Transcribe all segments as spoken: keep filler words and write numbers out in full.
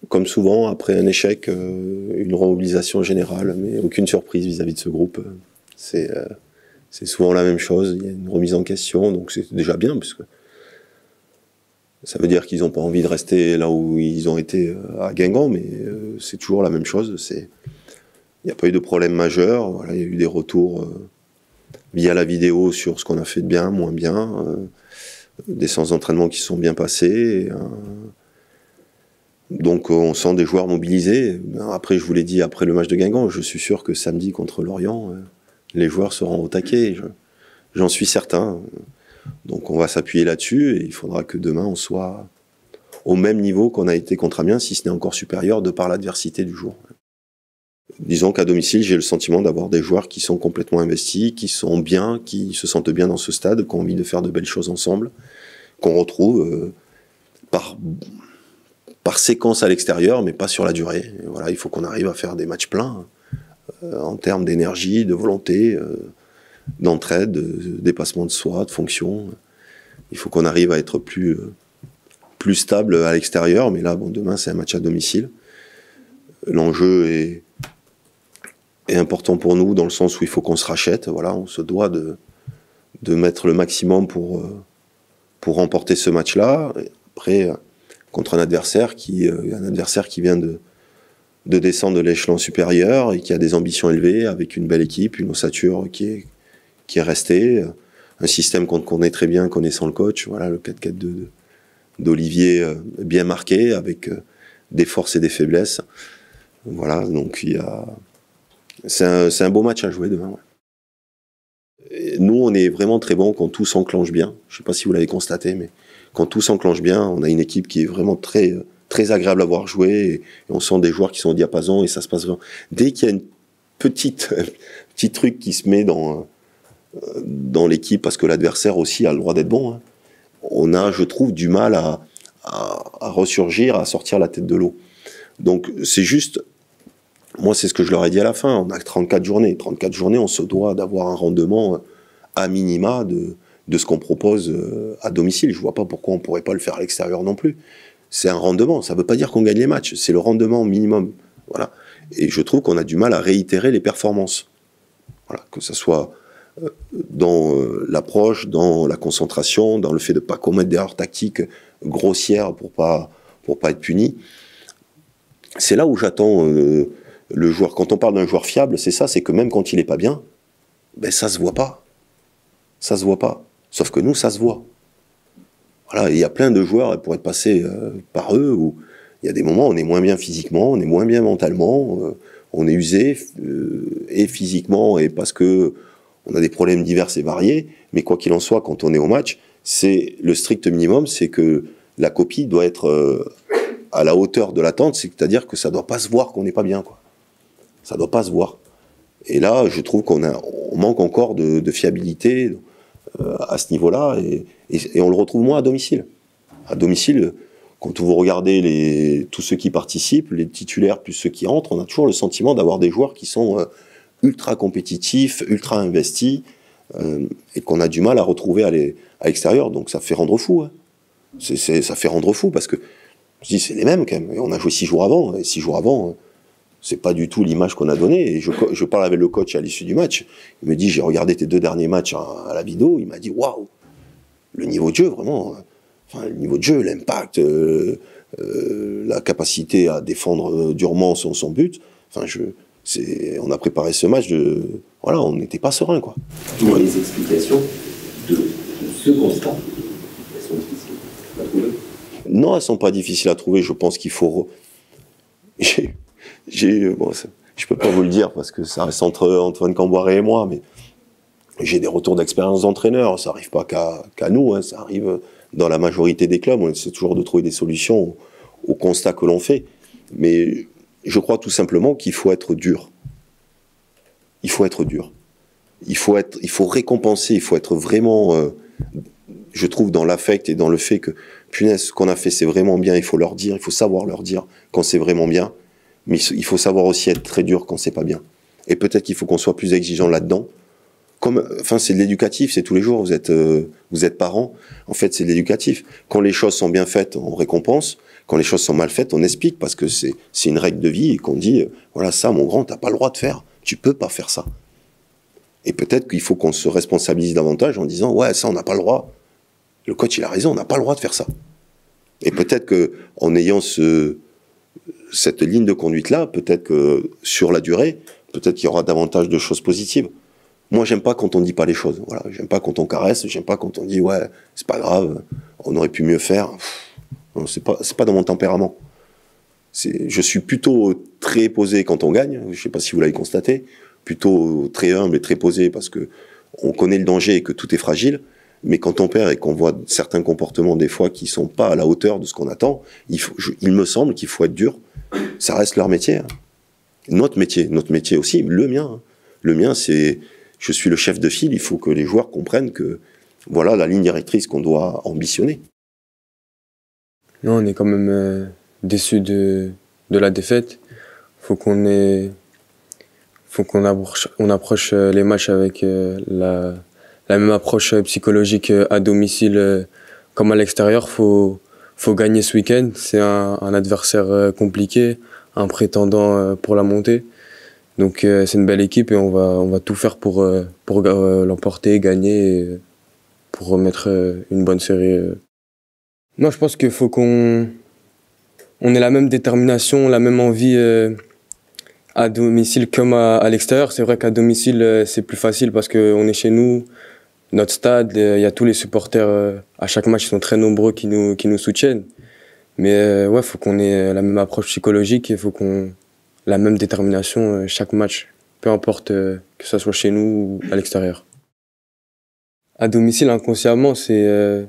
comme souvent, après un échec, euh, une remobilisation générale, mais aucune surprise vis-à-vis de ce groupe. C'est euh, c'est souvent la même chose, il y a une remise en question, donc c'est déjà bien, parce que ça veut dire qu'ils n'ont pas envie de rester là où ils ont été à Guingamp, mais euh, c'est toujours la même chose. C'est, il n'y a pas eu de problème majeur, voilà, il y a eu des retours euh, via la vidéo sur ce qu'on a fait de bien, moins bien, euh, des séances d'entraînement qui se sont bien passées. Et, euh, donc on sent des joueurs mobilisés. Après, je vous l'ai dit, après le match de Guingamp, je suis sûr que samedi contre Lorient, euh, les joueurs seront au taquet, je, j'en suis certain. Donc on va s'appuyer là-dessus et il faudra que demain on soit au même niveau qu'on a été contre Amiens, si ce n'est encore supérieur de par l'adversité du jour. Disons qu'à domicile, j'ai le sentiment d'avoir des joueurs qui sont complètement investis, qui sont bien, qui se sentent bien dans ce stade, qui ont envie de faire de belles choses ensemble, qu'on retrouve euh, par, par séquence à l'extérieur, mais pas sur la durée. Et voilà, il faut qu'on arrive à faire des matchs pleins euh, en termes d'énergie, de volonté, euh, d'entraide, de dépassement de soi, de fonction. Il faut qu'on arrive à être plus, euh, plus stable à l'extérieur, mais là, bon, demain, c'est un match à domicile. L'enjeu est, est important pour nous dans le sens où il faut qu'on se rachète. Voilà, on se doit de, de mettre le maximum pour, euh, pour remporter ce match-là. Après, contre un adversaire qui, euh, un adversaire qui vient de, de descendre de l'échelon supérieur et qui a des ambitions élevées, avec une belle équipe, une ossature qui est qui est resté, un système qu'on connaît très bien, connaissant le coach, voilà, le quatre quatre deux d'Olivier bien marqué, avec des forces et des faiblesses. Voilà, donc il y a... C'est un, c'est un beau match à jouer demain. Ouais. Nous, on est vraiment très bon quand tout s'enclenche bien. Je ne sais pas si vous l'avez constaté, mais quand tout s'enclenche bien, on a une équipe qui est vraiment très, très agréable à voir jouer, et, et on sent des joueurs qui sont au diapason, et ça se passe vraiment. Dès qu'il y a une petite, petit truc qui se met dans... dans l'équipe, parce que l'adversaire aussi a le droit d'être bon, hein. On a, je trouve, du mal à, à, à ressurgir, à sortir la tête de l'eau. Donc c'est juste, moi c'est ce que je leur ai dit à la fin, on a trente-quatre journées, trente-quatre journées, on se doit d'avoir un rendement à minima de, de ce qu'on propose à domicile. Je vois pas pourquoi on pourrait pas le faire à l'extérieur non plus. C'est un rendement, ça veut pas dire qu'on gagne les matchs, c'est le rendement minimum. Voilà. Et je trouve qu'on a du mal à réitérer les performances. Voilà, que ça soit dans l'approche, dans la concentration, dans le fait de ne pas commettre d'erreurs tactiques grossières pour pas, pour pas être puni. C'est là où j'attends euh, le joueur. Quand on parle d'un joueur fiable, c'est ça, c'est que même quand il n'est pas bien, ben ça se voit pas. Ça se voit pas. Sauf que nous, ça se voit. Voilà, il y a plein de joueurs pour être passés euh, par eux où il y a des moments où on est moins bien physiquement, on est moins bien mentalement, euh, on est usé euh, et physiquement et parce que on a des problèmes divers et variés, mais quoi qu'il en soit, quand on est au match, c'est le strict minimum, c'est que la copie doit être euh, à la hauteur de l'attente, c'est-à-dire que ça doit pas se voir qu'on n'est pas bien, quoi. Ça doit pas se voir. Et là, je trouve qu'on a, on manque encore de, de fiabilité euh, à ce niveau-là, et, et, et on le retrouve moins à domicile. À domicile, quand vous regardez les, tous ceux qui participent, les titulaires plus ceux qui entrent, on a toujours le sentiment d'avoir des joueurs qui sont euh, ultra compétitifs, ultra investis, euh, et qu'on a du mal à retrouver à l'extérieur. Donc ça fait rendre fou. Hein. C'est, c'est, ça fait rendre fou parce que je dis c'est les mêmes quand même. Et on a joué six jours avant, et six jours avant, c'est pas du tout l'image qu'on a donnée. Et je, je parle avec le coach à l'issue du match. Il me dit j'ai regardé tes deux derniers matchs à, à la vidéo. Il m'a dit waouh, le niveau de jeu vraiment. Enfin, le niveau de jeu, l'impact, euh, euh, la capacité à défendre durement son, son but. Enfin, je C'est, on a préparé ce match de, voilà, on n'était pas serein, quoi. Pour les explications de, de ce constat, elles sont difficiles à trouver. Non, elles sont pas difficiles à trouver. Je pense qu'il faut. J'ai, j'ai, bon, je peux pas vous le dire parce que ça reste entre Antoine Camboiré et moi, mais j'ai des retours d'expérience d'entraîneur. Ça arrive pas qu'à, qu'à nous, hein, ça arrive dans la majorité des clubs. On essaie toujours de trouver des solutions au, au constat que l'on fait, mais je crois tout simplement qu'il faut être dur. Il faut être dur. Il faut être, il faut récompenser. Il faut être vraiment, euh, je trouve, dans l'affect et dans le fait que, punaise, ce qu'on a fait, c'est vraiment bien. Il faut leur dire, il faut savoir leur dire quand c'est vraiment bien. Mais il faut savoir aussi être très dur quand c'est pas bien. Et peut-être qu'il faut qu'on soit plus exigeant là-dedans. Comme, enfin, c'est de l'éducatif, c'est tous les jours. Vous êtes, euh, vous êtes parents. En fait, c'est de l'éducatif. Quand les choses sont bien faites, on récompense. Quand les choses sont mal faites, on explique parce que c'est une règle de vie et qu'on dit, voilà, ça, mon grand, t'as pas le droit de faire. Tu peux pas faire ça. Et peut-être qu'il faut qu'on se responsabilise davantage en disant, ouais, ça, on n'a pas le droit. Le coach, il a raison, on n'a pas le droit de faire ça. Et peut-être qu'en ayant ce, cette ligne de conduite-là, peut-être que sur la durée, peut-être qu'il y aura davantage de choses positives. Moi, j'aime pas quand on dit pas les choses. Voilà, j'aime pas quand on caresse, j'aime pas quand on dit, ouais, c'est pas grave, on aurait pu mieux faire. C'est pas, c'est pas dans mon tempérament. Je suis plutôt très posé quand on gagne, je sais pas si vous l'avez constaté, plutôt très humble et très posé parce que on connaît le danger et que tout est fragile, mais quand on perd et qu'on voit certains comportements des fois qui sont pas à la hauteur de ce qu'on attend, il, faut, je, il me semble qu'il faut être dur. Ça reste leur métier. Hein. Notre métier, notre métier aussi, le mien. Hein. Le mien, c'est, je suis le chef de file, il faut que les joueurs comprennent que voilà la ligne directrice qu'on doit ambitionner. Non, on est quand même euh, déçus de, de la défaite. Faut qu'on ait, faut qu'on approche, on approche euh, les matchs avec euh, la, la même approche euh, psychologique euh, à domicile euh, comme à l'extérieur. Faut, faut gagner ce week-end. C'est un, un adversaire euh, compliqué, un prétendant euh, pour la montée. Donc euh, c'est une belle équipe et on va, on va tout faire pour, euh, pour euh, l'emporter, gagner, et pour remettre euh, une bonne série. Euh. Non, je pense qu'il faut qu'on on ait la même détermination, la même envie euh, à domicile comme à, à l'extérieur. C'est vrai qu'à domicile, euh, c'est plus facile parce qu'on est chez nous, notre stade, il euh, y a tous les supporters euh, à chaque match, ils sont très nombreux qui nous, qui nous soutiennent. Mais euh, ouais, il faut qu'on ait la même approche psychologique et il faut qu'on la même détermination euh, chaque match, peu importe euh, que ce soit chez nous ou à l'extérieur. À domicile, inconsciemment, c'est... Euh,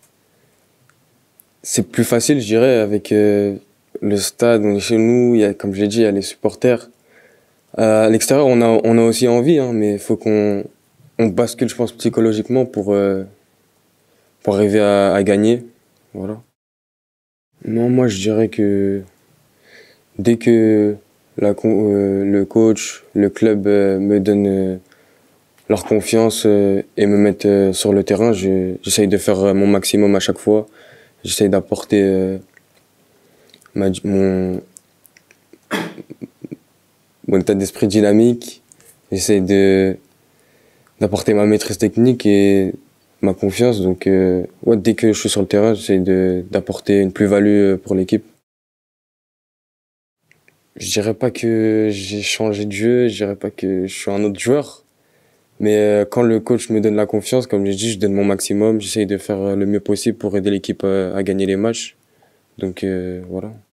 C'est plus facile, je dirais, avec euh, le stade, on est chez nous, il y a, comme je l'ai dit, il y a les supporters. Euh, à l'extérieur, on a, on a aussi envie, hein, mais il faut qu'on on bascule, je pense, psychologiquement pour, euh, pour arriver à, à gagner. Voilà. Non, moi, je dirais que dès que la, euh, le coach, le club euh, me donne euh, leur confiance euh, et me mettent euh, sur le terrain, j'essaye de faire mon maximum à chaque fois. J'essaye d'apporter euh, mon, mon état d'esprit dynamique. J'essaye de, d'apporter ma maîtrise technique et ma confiance. Donc, euh, ouais, dès que je suis sur le terrain, j'essaye de, d'apporter une plus-value pour l'équipe. Je dirais pas que j'ai changé de jeu, je dirais pas que je suis un autre joueur. Mais euh, quand le coach me donne la confiance, comme je dis, je donne mon maximum, j'essaye de faire le mieux possible pour aider l'équipe à, à gagner les matchs. Donc euh, voilà.